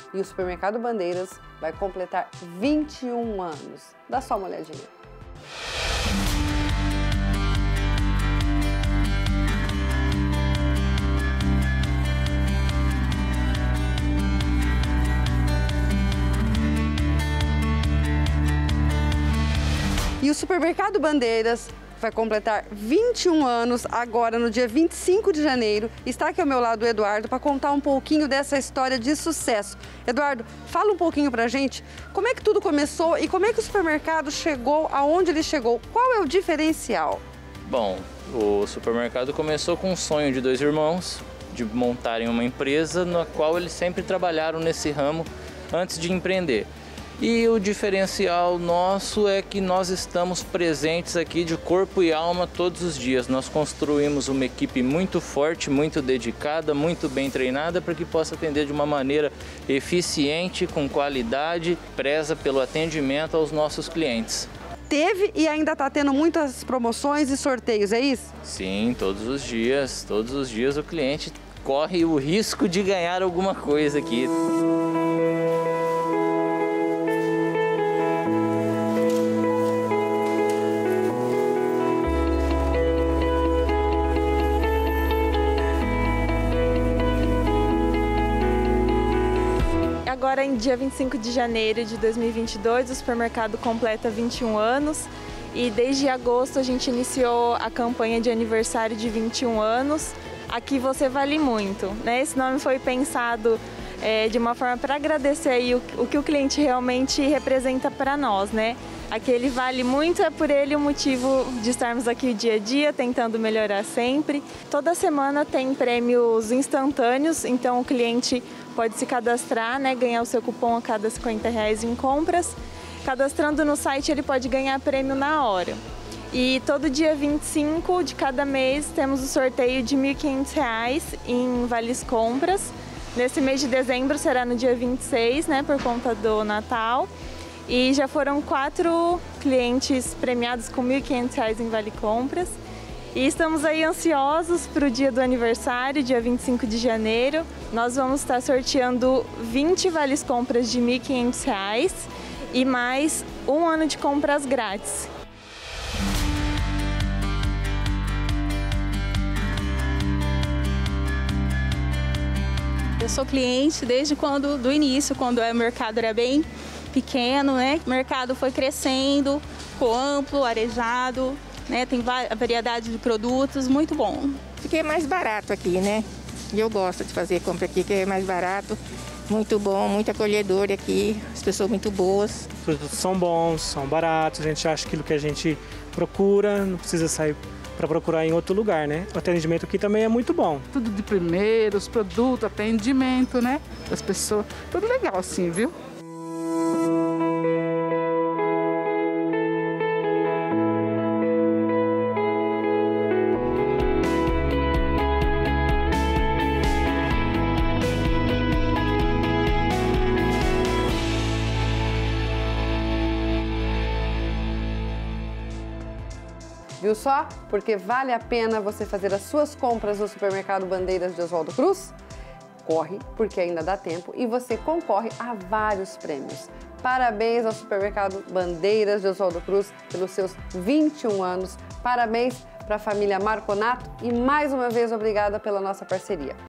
E o Supermercado Bandeiras vai completar 21 anos. Dá só uma olhadinha. E o Supermercado Bandeiras vai completar 21 anos agora no dia 25 de janeiro. Está aqui ao meu lado o Eduardo para contar um pouquinho dessa história de sucesso. Eduardo, fala um pouquinho pra gente como é que tudo começou e como é que o supermercado chegou aonde ele chegou. Qual é o diferencial? Bom, o supermercado começou com um sonho de dois irmãos de montarem uma empresa na qual eles sempre trabalharam nesse ramo antes de empreender. E o diferencial nosso é que nós estamos presentes aqui de corpo e alma todos os dias. Nós construímos uma equipe muito forte, muito dedicada, muito bem treinada para que possa atender de uma maneira eficiente, com qualidade, preza pelo atendimento aos nossos clientes. Teve e ainda está tendo muitas promoções e sorteios, é isso? Sim, todos os dias o cliente corre o risco de ganhar alguma coisa aqui. Agora, em dia 25 de janeiro de 2022, o supermercado completa 21 anos e desde agosto a gente iniciou a campanha de aniversário de 21 anos. Aqui você vale muito, né? Esse nome foi pensado de uma forma para agradecer aí o que o cliente realmente representa para nós, né? Aqui ele vale muito, é por ele o motivo de estarmos aqui o dia a dia, tentando melhorar sempre. Toda semana tem prêmios instantâneos, então o cliente pode se cadastrar, né, ganhar o seu cupom a cada R$50 em compras. Cadastrando no site ele pode ganhar prêmio na hora. E todo dia 25 de cada mês temos o sorteio de R$1.500 em vales compras. Nesse mês de dezembro será no dia 26, né, por conta do Natal. E já foram 4 clientes premiados com R$1.500 em vale compras. E estamos aí ansiosos para o dia do aniversário, dia 25 de janeiro. Nós vamos estar sorteando 20 vales compras de R$1.500 e mais 1 ano de compras grátis. Eu sou cliente desde do início, quando o mercado era bem pequeno, né? O mercado foi crescendo, ficou amplo, arejado, né? Tem variedade de produtos, muito bom. Fiquei mais barato aqui, né? E eu gosto de fazer compra aqui, que é mais barato, muito bom, muito acolhedor aqui, as pessoas muito boas. Os produtos são bons, são baratos, a gente acha aquilo que a gente procura, não precisa sair para procurar em outro lugar, né? O atendimento aqui também é muito bom. Tudo de primeiro, os produtos, atendimento, né? Das pessoas, tudo legal assim, viu? Viu só? Porque vale a pena você fazer as suas compras no Supermercado Bandeiras de Oswaldo Cruz? Corre, porque ainda dá tempo e você concorre a vários prêmios. Parabéns ao Supermercado Bandeiras de Oswaldo Cruz pelos seus 21 anos. Parabéns para a família Marconato e mais uma vez obrigada pela nossa parceria.